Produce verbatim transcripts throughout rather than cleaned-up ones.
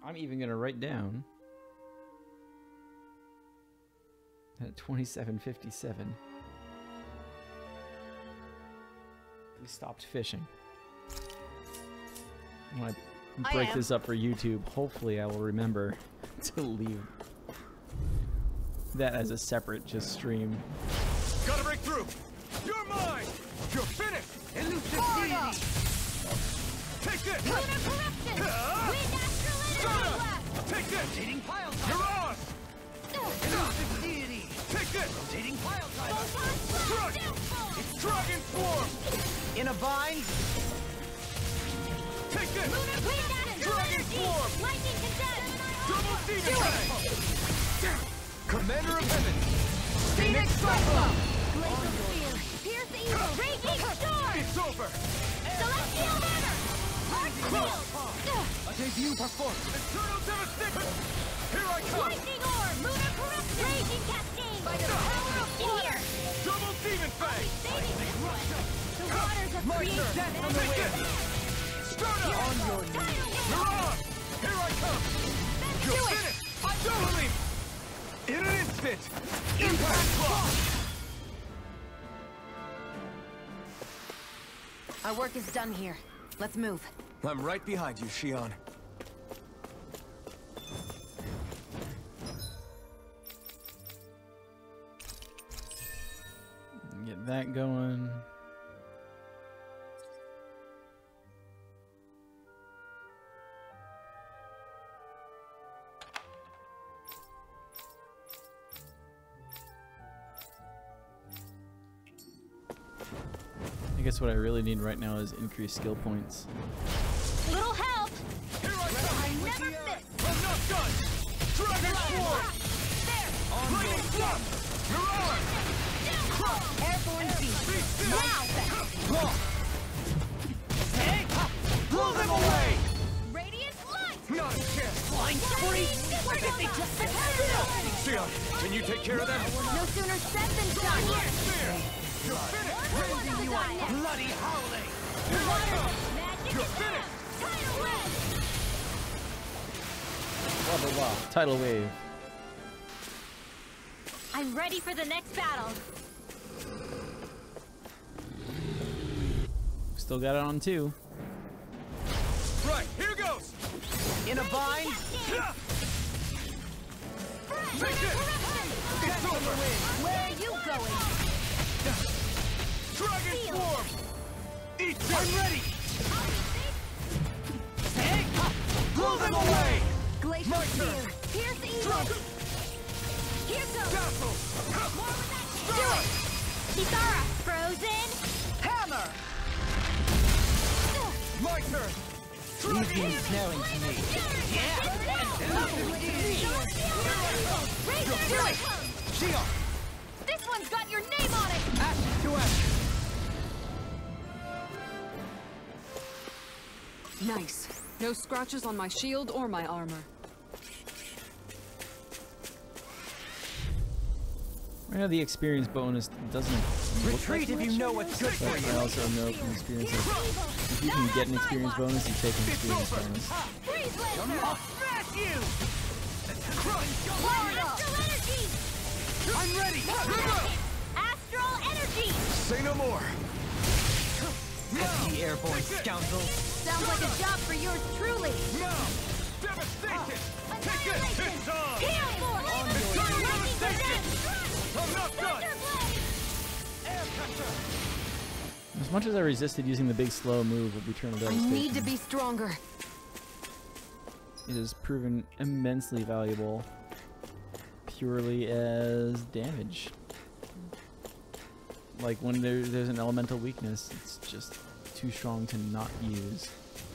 I'm even gonna write down at twenty-seven fifty-seven we stopped fishing. When I break this up for YouTube, hopefully I will remember to leave that as a separate just stream. Gotta break through! You're mine! You're finished! Elusive! Take this! Lunar corruption! Ah! Wind astral energy blast! Take this! Rotating pile You're driver. on! Elusive deity. Take this! Rotating pile driver. Photon Strike! blast downfall! It's Dragon Swarm! In a bind. Take this! Lunar wind astral Dragon energy! Swarm! Lightning condensed! Double Demon Fang! Commander of Heaven! Phoenix Cyclone! Glacial Spear! Pierce the evil! Raging Storm! It's over! Celestial Hammer! Heart Shield! A debut performed. Eternal Devastation! Here I come! Lightning Orb! Lunar corruption! Raging Cascade! By the power of water! Double Demon Fang! The waters of My creation! turn. Death from the Take wind. this! Start up! On your Tidal knees. You're Wave! on! Here I come! You're do it. finished! Double Leap! In an instant! Impact Block! Our work is done here. Let's move. I'm right behind you, Shion. Get that going. I guess what I really need right now is increased skill points. Little help! Here I come! I never miss! I'm not done! Dragon Swarm! There! Lightning Block! You're on! Airborne beast. Be still! Now! Block! Blow them away! Radiant light! Not a chance! Flying spree. Where did they just Shion, can you take care of them? No sooner said than done! Spear! You're finished! Raising you are Bloody howling. Here I come! Magic You're is finished! out! Tidal Wave! Blah blah blah. Tidal wave. I'm ready for the next battle! Still got it on two. Right, here goes! In a bind. Take this! It's over! Where are you going? Dragon Swarm! Eat this! I'm ready. Blow them away! Glacial My Spear! turn. Pierce the evil! Here goes! Dazzle! More with that! Do it! Kisara! Frozen! Hammer. My turn! These things knowing to me. Razor! Shion. This one's got your name on it! Ashes to ashes. Nice. No scratches on my shield or my armor. Right now the experience bonus doesn't look Retreat like if you much, know what's good for but you. I also know from experience that if you can get an experience bonus, you take an experience bonus. Freeze Laser! I'll smash you. Astral Energy! I'm ready. Astral Energy! Say no more! The airborne scoundrels. Sounds like a job for yours truly! Now! Devastation! Take this! Annihilation! It's on! Heal for Eternal Lightning devastation! Condensed! I'm not done! Thunder Blade! Air pressure! As much as I resisted using the big slow move of Eternal I Devastation, need to be stronger. it has proven immensely valuable purely as damage. Like when there, there's an elemental weakness, it's just too strong to not use.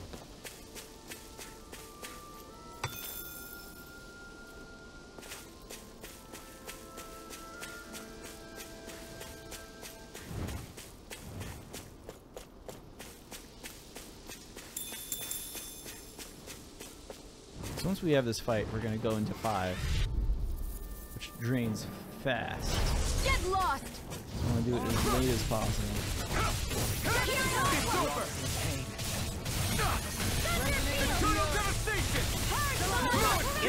So once we have this fight, we're gonna go into five, which drains fast. Get lost! I want to do it as late as possible. It's over! Eternal devastation!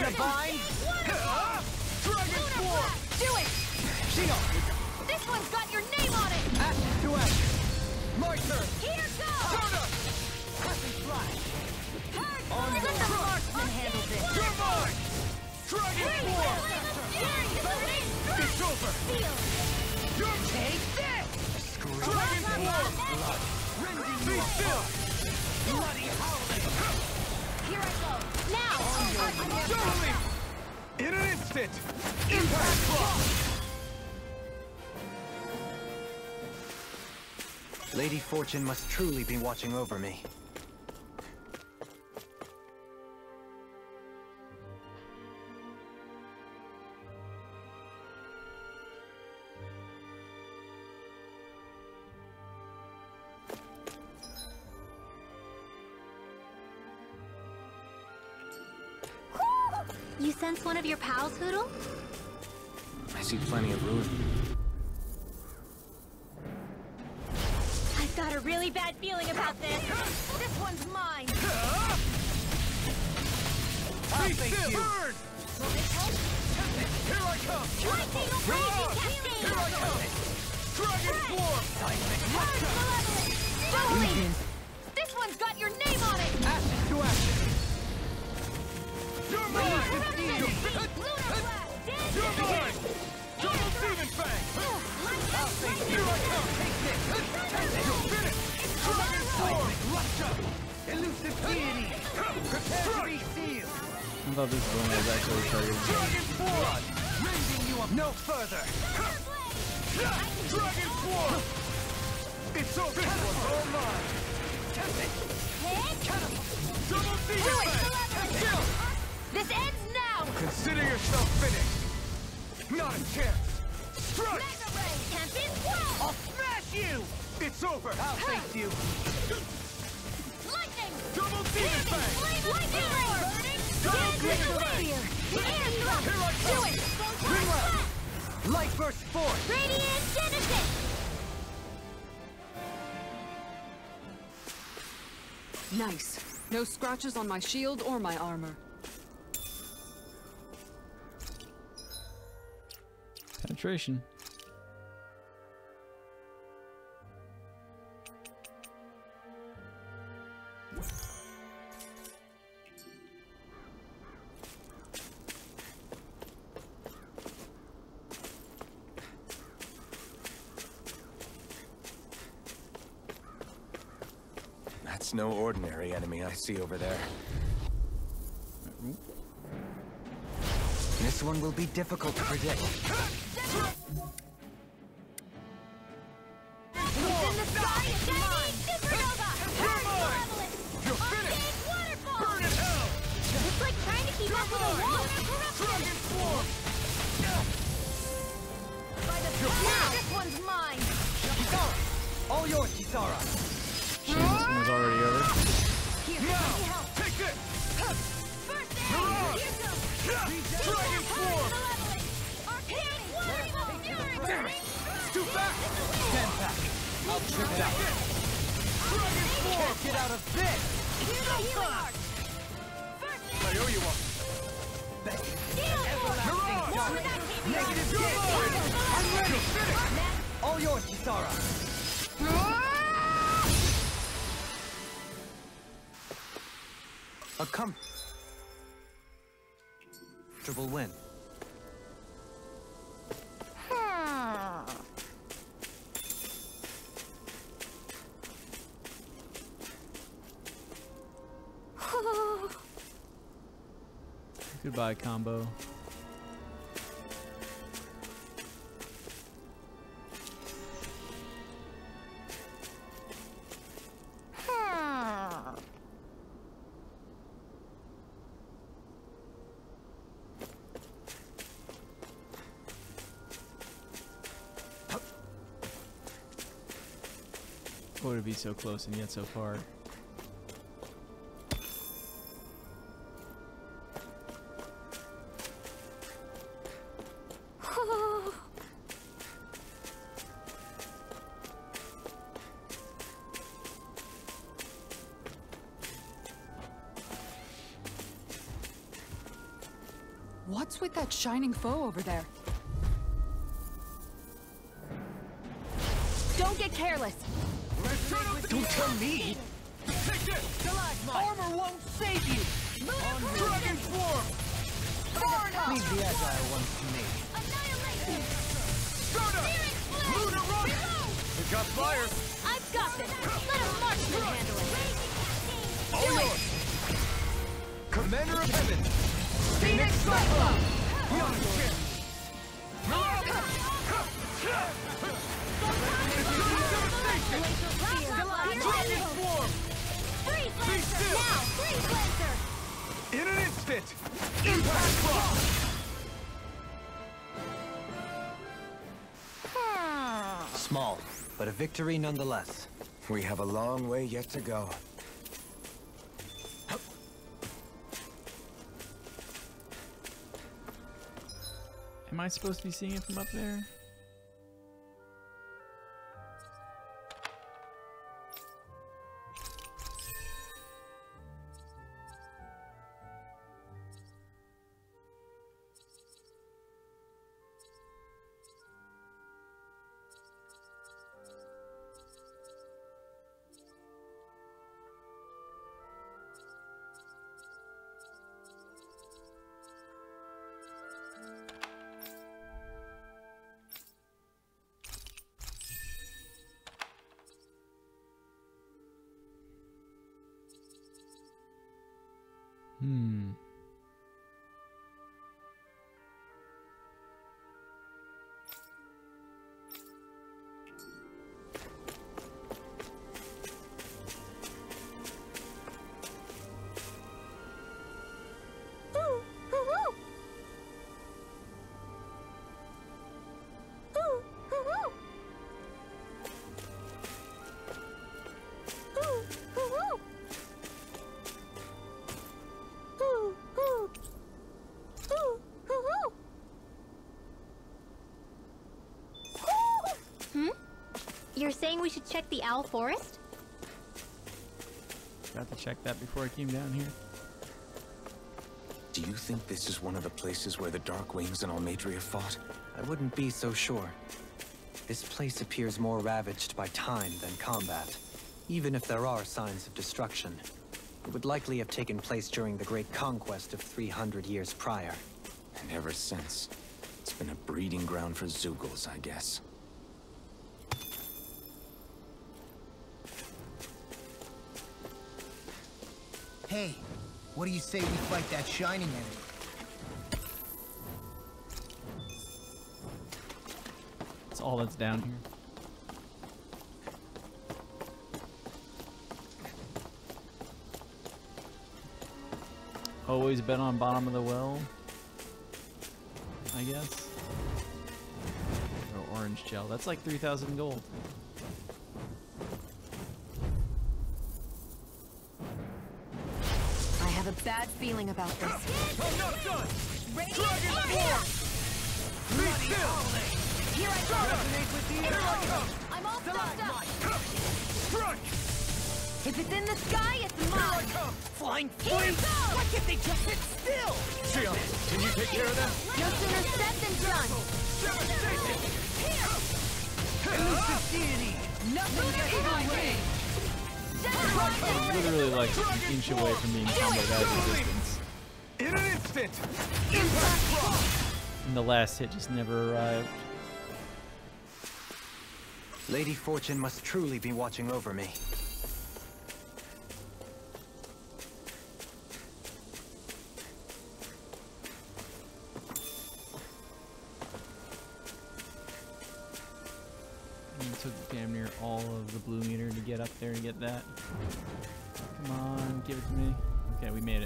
in a bind. Dragon form! Do it! Shield. This one's got your name on it! Ashes to ashes. My turn. Here goes! Soda! Crescent flash. On Let the marksman handle this. You're mine! Dragon form! It's over! You're Take this. Dragon form! Rending Be you still! bloody howling. Here I go! Now! Totally! In an instant! Impact block! Lady Fortune must truly be watching over me. You sense one of your pals, Hoodle? I see plenty of ruin. I've got a really bad feeling about this. This one's mine. I'll Be face still! you. Burn! Will this help? Here I come! Lightning raging cascade! Here I come! Dragon form! Hard malevolent! Doubling! This one's got your name on it! Ashes to ashes. You're mine! Lunar blast! Dead! You're mine! Double demon fang! Here I come! You're finished! Dragon form! Elusive deity. Prepare to be sealed. I thought this one was actually targeting. Dragon form! Raising you up no further. Dragon form! It's over! This one's all mine! Double demon fang! Still! This ends now! Consider yourself finished! Not a chance! Strike! Mega Ray! Tempest Wall! I'll smash you. It's over! I'll face you. Lightning! Double demon fang! Lightning Ray! Double Dead demon with fang! Air thrust! Here I Do come! it! Ringwell. Light burst forth. Radiant Genesis! Nice. No scratches on my shield or my armor. Penetration. That's no ordinary enemy I see over there. This one will be difficult to predict. Who's in the sky is mine! Supernova! Hard malevolent! Arcade waterfall! Burn in hell! It's like trying to keep up with a wall! Dragon form! By the power! This one's mine! Kisara. All yours, Kisara. This one was already over. Here, Now! let me help! Take this! First aid! Hurrah! Here goes! Dragon form! Malevolent! Arcade waterfall! Fury! Damn it! It's too fast! Stand back. I'll trip it out. Dragon form! Can't get out of this. Here go first! First I aid! owe you one. Shield force! Hurrah! More than that, Negative You're hit. mine! I'm ready. You're finished! All yours, Kisara. A comfortable win. Goodbye, combo. Boy, to be so close and yet so far. What's with that shining foe over there? Don't get careless. Don't tell me! Take this! Armor won't save you! Dragon Swarm! Leave the agile ones to me. Annihilation! Stardust! Lunar Run! It got fire! I've got this! Let a marksman handle it! All yours! Commander of Heaven! Phoenix Cyclone! Beyond ship! Dragon Swarm! Freeze Be Lancer! still! Now! Freeze Lancer! In an instant! Impact Frost! Small, but a victory nonetheless. We have a long way yet to go. Am I supposed to be seeing it from up there? Hmm. You're saying we should check the Owl Forest? Got to check that before I came down here. Do you think this is one of the places where the Dark Wings and Almadria fought? I wouldn't be so sure. This place appears more ravaged by time than combat. Even if there are signs of destruction, it would likely have taken place during the Great Conquest of three hundred years prior. And ever since, it's been a breeding ground for Zeugles, I guess. Hey, what do you say we fight that shining enemy? That's all that's down here. Always been on bottom of the well, I guess. Or orange gel. That's like three thousand gold. I have a bad feeling about this. I'm not done! Radiant Dragon Warrior! Swarm! Be still! Here I go! Here I come! I'm all stuffed up! Strike! If it's in the sky, it's Here I mine! come! Flying Here we go! Why can't they just sit still? Xion, can you take care of them? No sooner said than done! Devastation! Elusive deity! Nothing gets in my way! I literally like an inch away from being comboed out of resistance. In an instant! Impact Frost! And the last hit just never arrived. Lady Fortune must truly be watching over me. And it took damn near all of the blue meter to get up there and get that. Come on, give it to me. Okay, we made it.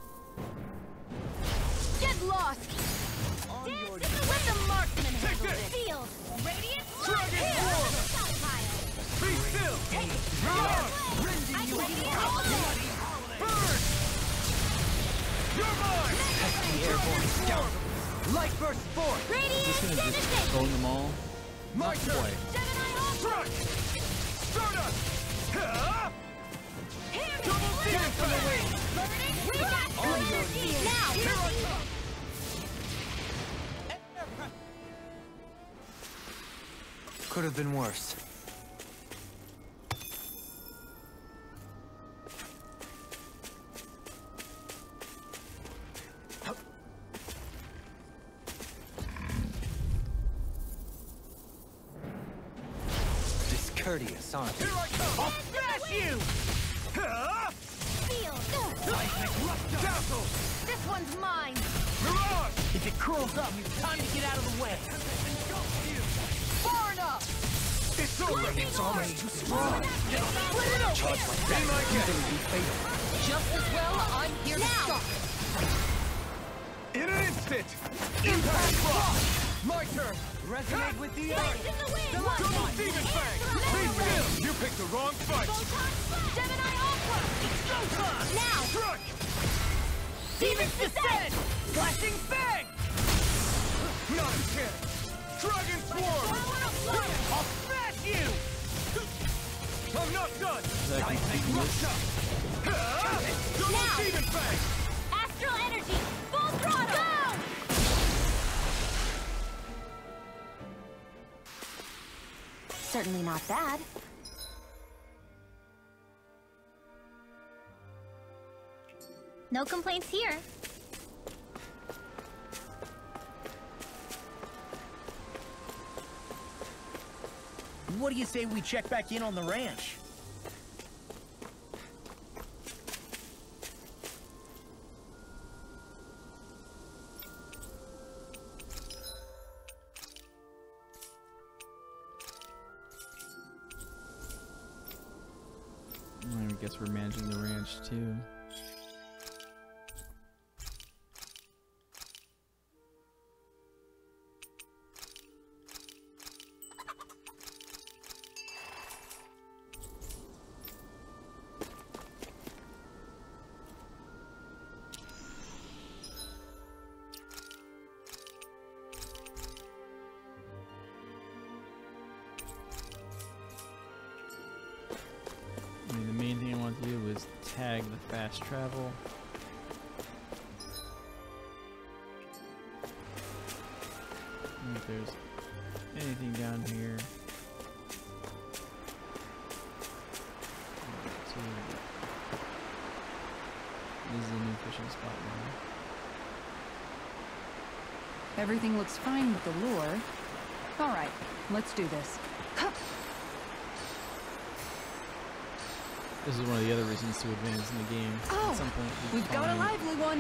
Get lost! Let the marksman handle this. this! Field! Radiant Dragon Fire! Swarm! Stockpile! Be still! I can see all this! Burn! You're mine! Pesky airborne scoundrels! Light burst forth! Is this Radiant gonna just Devastation! bone them all? My turn! Gemini Ultra! Strike! Stardust! Ha! Here Double we Phoenix on the wing! We got all your shield! Now! Here I come! Could have been worse. Discourteous, aren't you? Here I come! I'll smash you! Huh? Dazzle! This one's mine! Mirage! If it curls up, it's time to get out of the way. Far enough! It's over! It's already too strong. Split it open! Charge like Be my that guest! can be fatal. Just as well, I'm here to stop. In an instant! Impact block! My turn. Resonate with the Spikes in the wind! Double Demon Fang! Be still! You picked the wrong fight! Gemini Aqua! It's go time! Now! Strike! Demon's Descent! Flashing Fang! Not a chance! Dragon Swarm! I'll smash you! I'm not done! That can Ah! Double Now! Demon Fang! Astral Energy! Full throttle! Go! Certainly not bad. No complaints here. What do you say we check back in on the ranch? I guess we're managing the ranch too. I mean, the main thing I want to do is tag the fast travel. And if there's anything down here. Alright, so this is a new fishing spot now. Everything looks fine with the lure. All right, let's do this. This is one of the other reasons to advance in the game. Oh, At some point, we We've got a find lively one.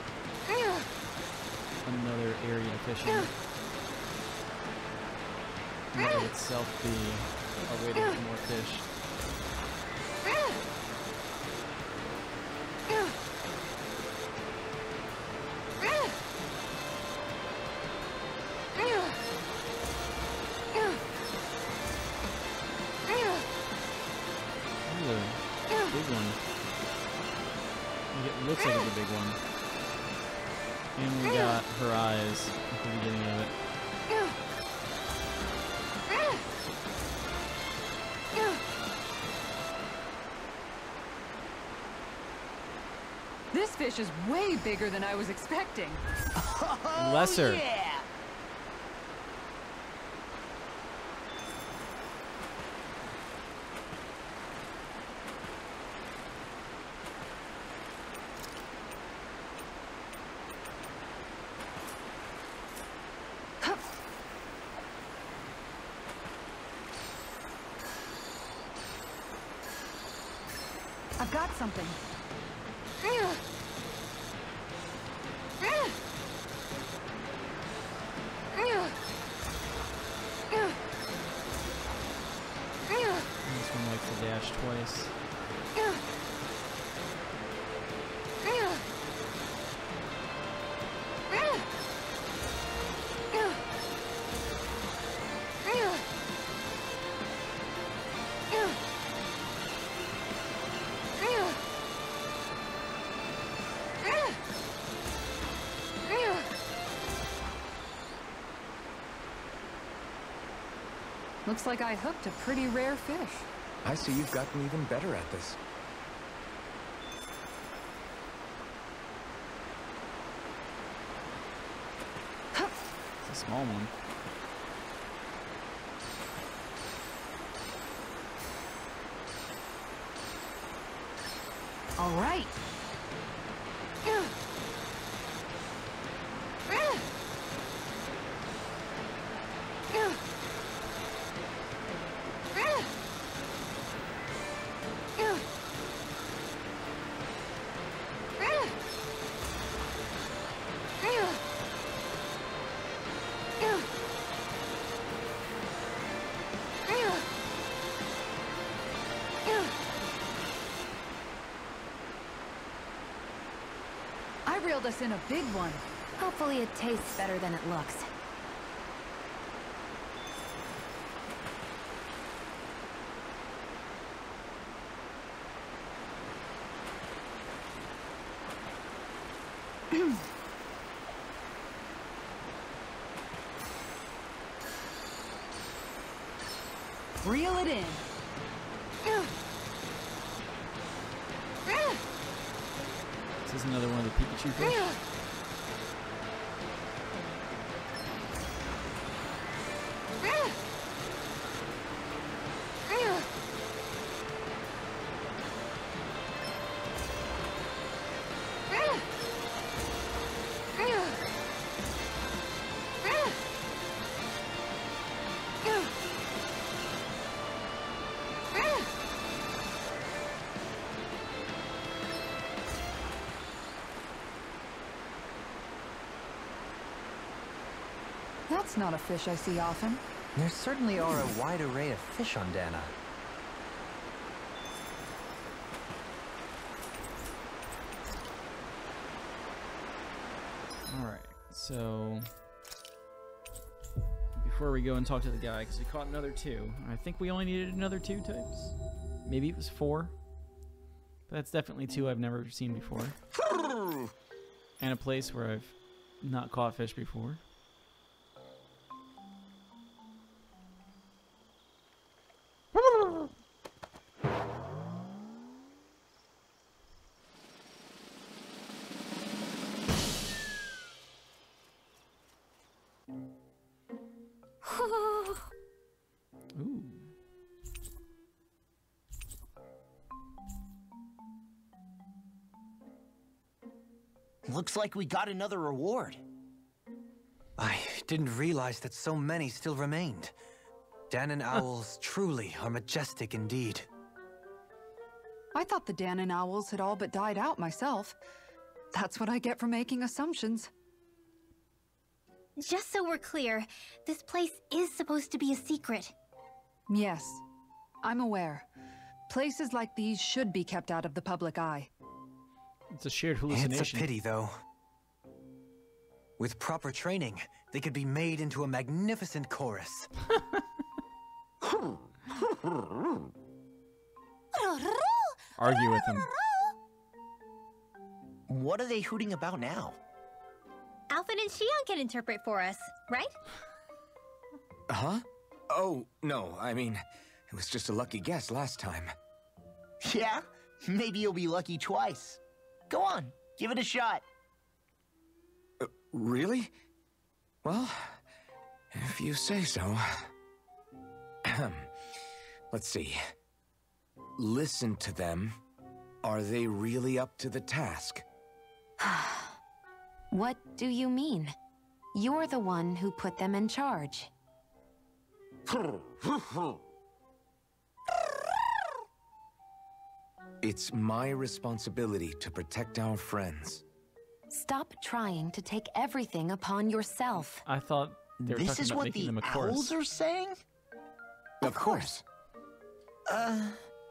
another area of fishing. That would itself be a way to get more fish. Ooh, big one. It looks like it's a big one. And we got her eyes at the beginning of it. This fish is way bigger than I was expecting. Lesser. Yeah! I've got something. This one likes to dash twice. Looks like I hooked a pretty rare fish. I see you've gotten even better at this. It's a small one. All right. I reeled us in a big one. Hopefully it tastes better than it looks. Reel it in. This is another one of the Pikachu fish. That's not a fish I see often. There certainly are a wide array of fish on Dana. Alright, so before we go and talk to the guy, because we caught another two, I think we only needed another two types. Maybe it was four. But that's definitely two I've never seen before. And a place where I've not caught fish before. Ooh. Looks like we got another reward. I didn't realize that so many still remained. Danon owls truly are majestic indeed. I thought the Danon owls had all but died out myself. That's what I get for making assumptions. Just so we're clear, this place is supposed to be a secret. Yes, I'm aware. Places like these should be kept out of the public eye. It's a shared hallucination. It's a pity, though. With proper training, they could be made into a magnificent chorus. Argue with him. What are they hooting about now? Alphen and Xion can interpret for us, right? Huh? Oh, no, I mean, it was just a lucky guess last time. Yeah? Maybe you'll be lucky twice. Go on, give it a shot. Uh, really? Well, if you say so. Let's see. Listen to them. Are they really up to the task? What do you mean? You're the one who put them in charge. It's my responsibility to protect our friends. Stop trying to take everything upon yourself. I thought they were This talking is about what making the them a chorus. owls are saying? Of course. Uh...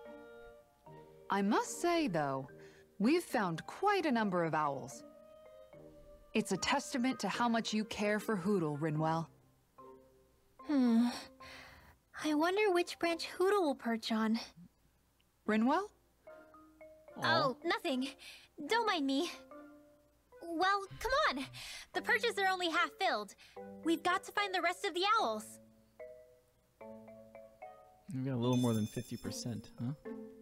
I must say, though, we've found quite a number of owls. It's a testament to how much you care for Hootle, Rinwell. Hmm. I wonder which branch Hootle will perch on. Rinwell? Oh, nothing. Don't mind me. Well, come on. The perches are only half filled. We've got to find the rest of the owls. We got a little more than fifty percent, huh?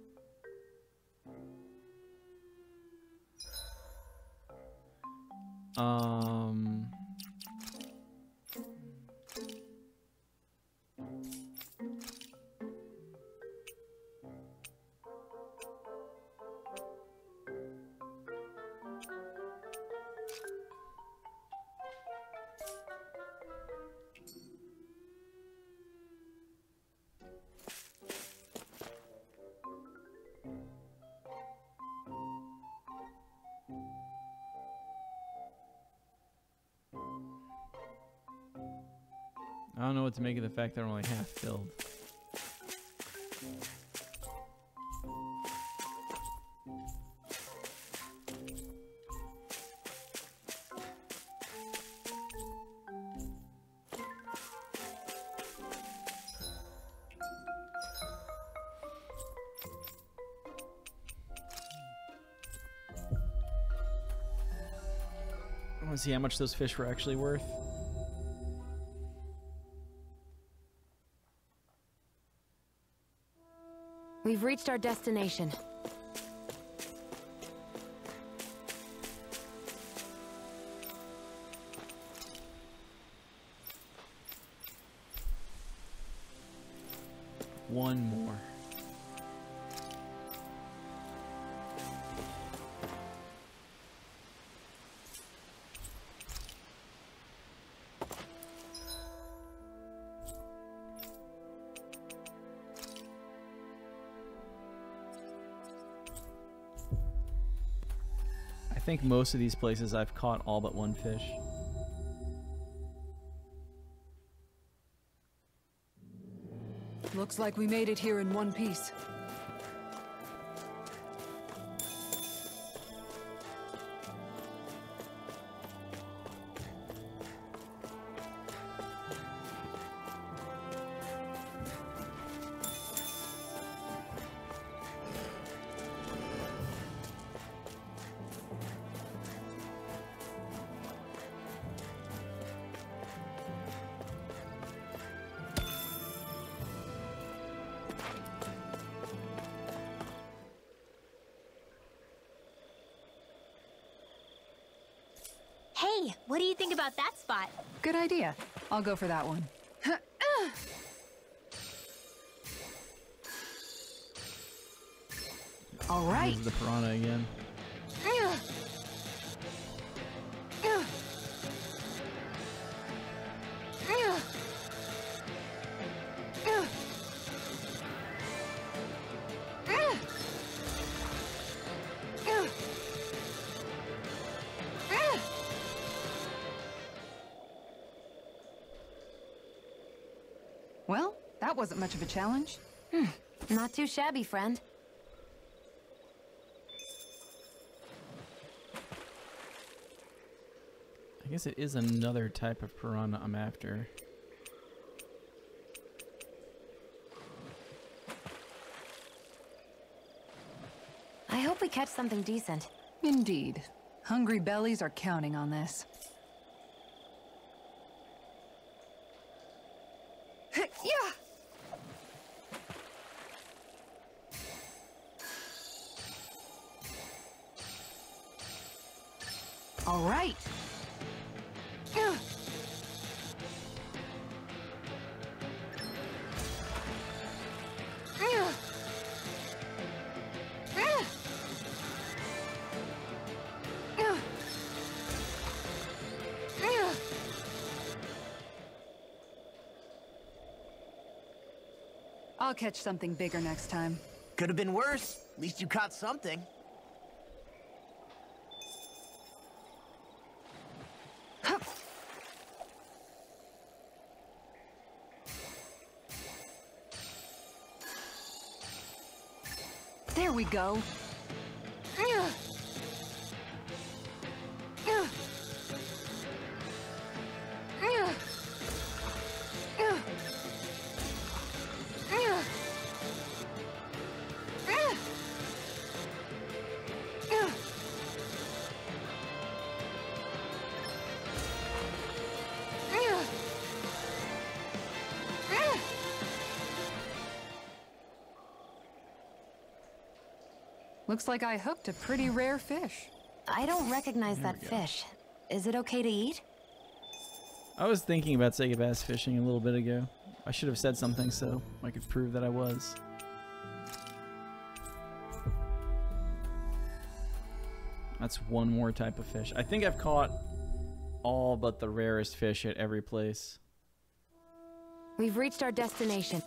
Um... I don't know what to make of the fact they're only half filled. I want to see how much those fish were actually worth. We've reached our destination. One more. I think most of these places I've caught all but one fish. Looks like we made it here in one piece. Hey, what do you think about that spot? Good idea. I'll go for that one. All right. There's the piranha again. Well, that wasn't much of a challenge. Hmm. Not too shabby, friend. I guess it is another type of piranha I'm after. I hope we catch something decent. Indeed. Hungry bellies are counting on this. Yeah. All right. Yeah. Yeah. Yeah. Yeah. Yeah. I'll catch something bigger next time. Could have been worse. At least you caught something. There we go. Looks like I hooked a pretty rare fish. I don't recognize There that we go. fish. Is it okay to eat? I was thinking about Sega bass fishing a little bit ago. I should have said something so I could prove that I was. That's one more type of fish. I think I've caught all but the rarest fish at every place. We've reached our destination.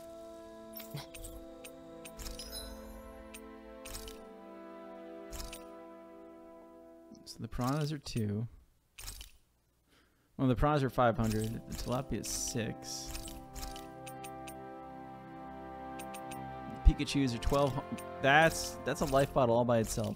So the piranhas are two. Well, the piranhas are five hundred. The tilapia is six. Pikachus are twelve. That's that's a life bottle all by itself.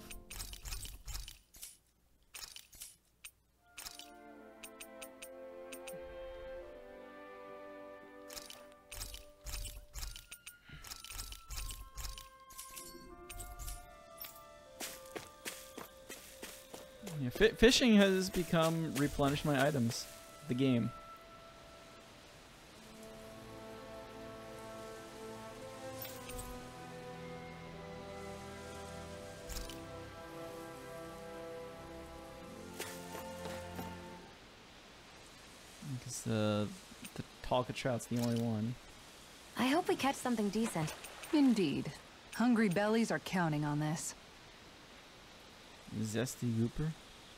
Yeah, fi fishing has become replenish my items. The game. Because the the Talca trout's the only one. I hope we catch something decent. Indeed. Hungry bellies are counting on this. Zesty grouper.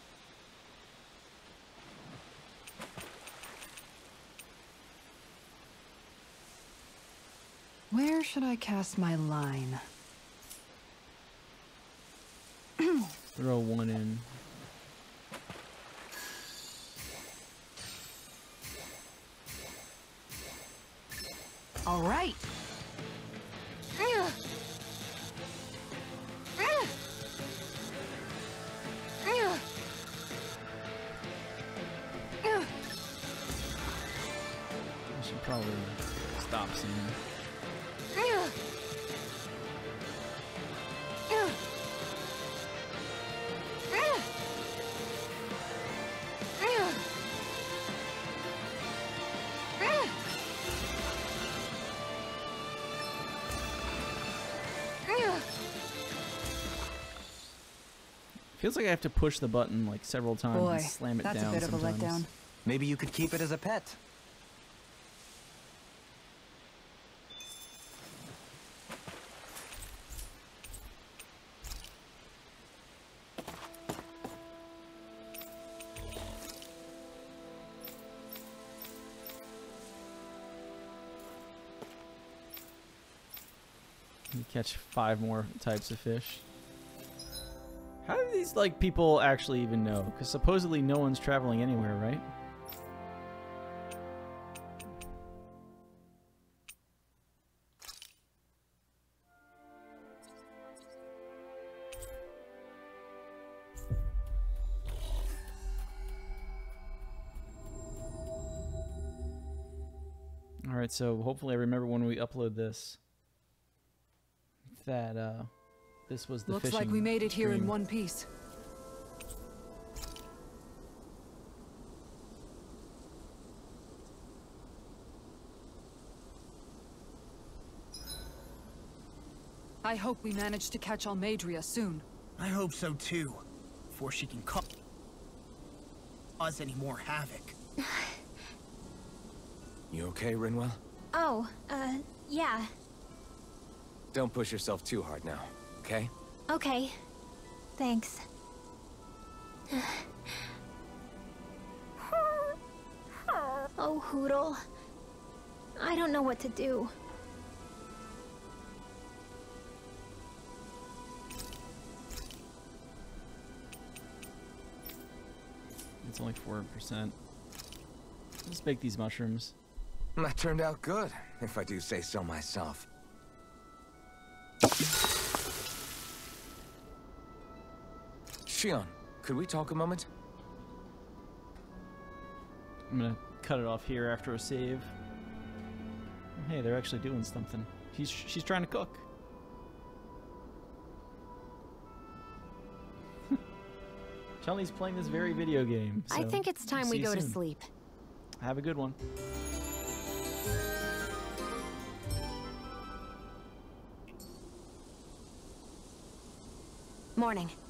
Where should I cast my line? Throw one in. All right. I should probably stop soon. Feels like I have to push the button like several times Boy, and slam it that's down a bit of a sometimes. letdown. Maybe you could keep it as a pet. You catch five more types of fish. How do these like people actually even know? Because supposedly no one's traveling anywhere, right? All right, so hopefully I remember when we upload this that uh this was the Looks fishing like we made it here in stream. one piece. I hope we manage to catch Almadria soon. I hope so too, before she can ca- cause any more havoc. You okay, Rinwell? Oh, uh, yeah. Don't push yourself too hard now, okay? Okay. Thanks. Oh, Hootle. I don't know what to do. It's only four percent. Let's make these mushrooms. That turned out good, if I do say so myself. Shion, could we talk a moment? I'm gonna cut it off here after a save. Hey, they're actually doing something. She's she's trying to cook. Chun-Li's playing this very video game. I so think it's time see we you go to soon. sleep. Have a good one. Morning.